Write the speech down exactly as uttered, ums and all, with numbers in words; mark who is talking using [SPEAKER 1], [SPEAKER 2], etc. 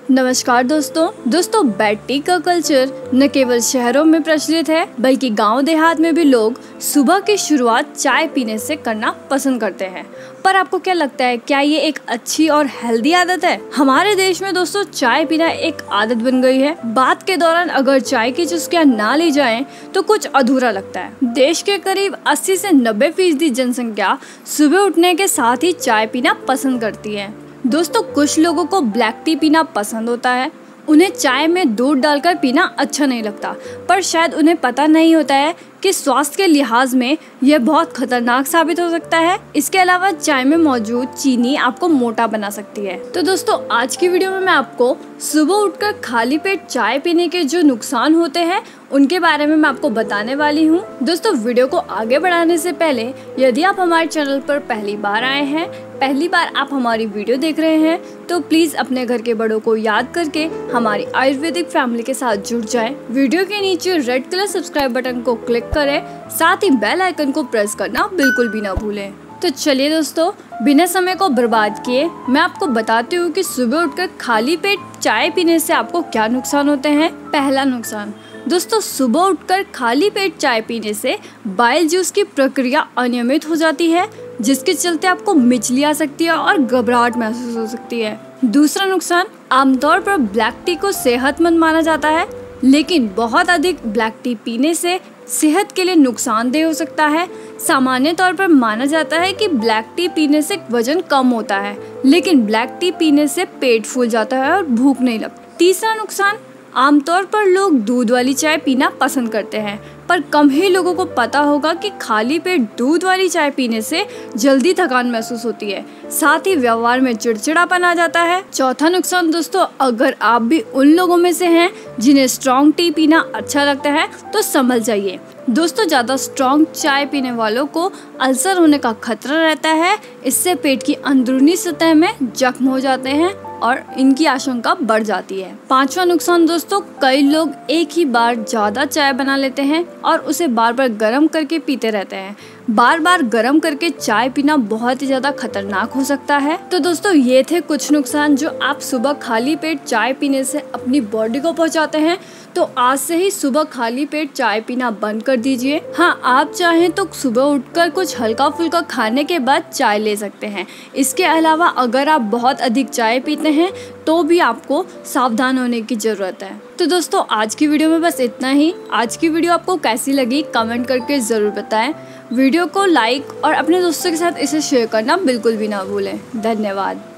[SPEAKER 1] नमस्कार दोस्तों दोस्तों बेड टी का कल्चर न केवल शहरों में प्रचलित है बल्कि गांव देहात में भी लोग सुबह की शुरुआत चाय पीने से करना पसंद करते हैं। पर आपको क्या लगता है, क्या ये एक अच्छी और हेल्दी आदत है? हमारे देश में दोस्तों चाय पीना एक आदत बन गई है। बात के दौरान अगर चाय की चुस्कियां ना ली जाएं तो कुछ अधूरा लगता है। देश के करीब अस्सी से नब्बे फीसदी जनसंख्या सुबह उठने के साथ ही चाय पीना पसंद करती है। दोस्तों कुछ लोगों को ब्लैक टी पीना पसंद होता है, उन्हें चाय में दूध डालकर पीना अच्छा नहीं लगता, पर शायद उन्हें पता नहीं होता है कि स्वास्थ्य के लिहाज में यह बहुत खतरनाक साबित हो सकता है। इसके अलावा चाय में मौजूद चीनी आपको मोटा बना सकती है। तो दोस्तों आज की वीडियो में मैं आपको सुबह उठकर खाली पेट चाय पीने के जो नुकसान होते हैं उनके बारे में मैं आपको बताने वाली हूँ। दोस्तों वीडियो को आगे बढ़ाने से पहले यदि आप हमारे चैनल पर पहली बार आए हैं, पहली बार आप हमारी वीडियो देख रहे हैं, तो प्लीज़ अपने घर के बड़ों को याद करके हमारी आयुर्वेदिक फैमिली के साथ जुड़ जाएं। वीडियो के नीचे रेड कलर सब्सक्राइब बटन को क्लिक करें, साथ ही बेल आइकन को प्रेस करना बिल्कुल भी ना भूलें। तो चलिए दोस्तों बिना समय को बर्बाद किए मैं आपको बताती हूँ कि सुबह उठकर खाली पेट चाय पीने से आपको क्या नुकसान होते हैं। पहला नुकसान दोस्तों, सुबह उठकर खाली पेट चाय पीने से बाइल जूस की प्रक्रिया अनियमित हो जाती है, जिसके चलते आपको मिचली आ सकती है और घबराहट महसूस हो सकती है। दूसरा नुकसान, आमतौर पर ब्लैक टी को सेहतमंद माना जाता है, लेकिन बहुत अधिक ब्लैक टी पीने से सेहत के लिए नुकसानदेह हो सकता है। सामान्य तौर पर माना जाता है कि ब्लैक टी पीने से वजन कम होता है, लेकिन ब्लैक टी पीने से पेट फूल जाता है और भूख नहीं लगती। तीसरा नुकसान, आमतौर पर लोग दूध वाली चाय पीना पसंद करते हैं, पर कम ही लोगों को पता होगा कि खाली पेट दूध वाली चाय पीने से जल्दी थकान महसूस होती है, साथ ही व्यवहार में चिड़चिड़ापन आ जाता है। चौथा नुकसान दोस्तों, अगर आप भी उन लोगों में से हैं जिन्हें स्ट्रॉन्ग टी पीना अच्छा लगता है तो संभल जाइए। दोस्तों ज़्यादा स्ट्रॉन्ग चाय पीने वालों को अल्सर होने का खतरा रहता है। इससे पेट की अंदरूनी सतह में जख्म हो जाते हैं और इनकी आशंका बढ़ जाती है। पांचवा नुकसान दोस्तों, कई लोग एक ही बार ज़्यादा चाय बना लेते हैं और उसे बार बार गर्म करके पीते रहते हैं। बार बार गर्म करके चाय पीना बहुत ही ज़्यादा खतरनाक हो सकता है। तो दोस्तों ये थे कुछ नुकसान जो आप सुबह खाली पेट चाय पीने से अपनी बॉडी को पहुंचाते हैं। तो आज से ही सुबह खाली पेट चाय पीना बंद कर दीजिए। हाँ, आप चाहें तो सुबह उठकर कुछ हल्का फुल्का खाने के बाद चाय ले सकते हैं। इसके अलावा अगर आप बहुत अधिक चाय पीते हैं तो भी आपको सावधान होने की ज़रूरत है। तो दोस्तों आज की वीडियो में बस इतना ही। आज की वीडियो आपको कैसी लगी कमेंट करके ज़रूर बताएं। वीडियो को लाइक और अपने दोस्तों के साथ इसे शेयर करना बिल्कुल भी ना भूलें। धन्यवाद।